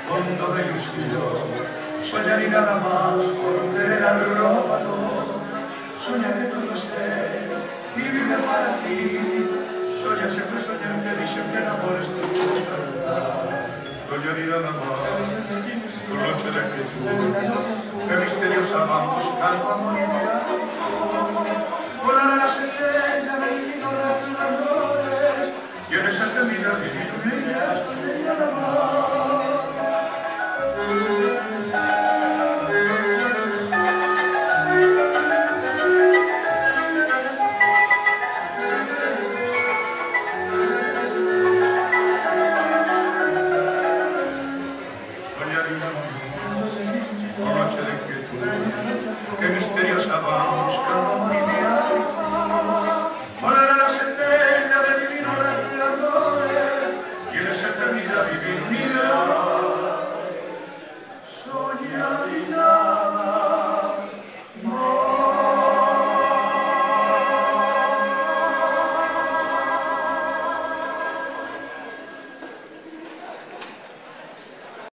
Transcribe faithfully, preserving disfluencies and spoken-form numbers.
fondo de ilusión, soñar y nada más, volver el arróbalo, soñar que todo esté y vive para ti, soñar siempre, soñarte y siempre enamores tu verdad, soñar y nada más, tu noche de quietud, que misteriosa vamos, calma, amor y mirado, volar a las estrellas, vecinos resplandores, quieres el que mira que ilumina, soñar y nada más. Soñar y nada